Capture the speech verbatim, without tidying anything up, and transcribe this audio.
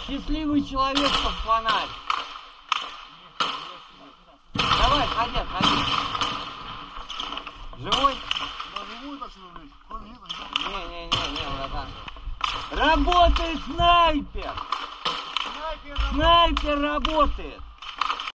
Счастливый человек под фонарь. Давай, ходи, ходи. Живой? Да, живой так сюда влезть. Кроме этого, Не-не-не, братан. Работает снайпер! снайпер! Снайпер работает!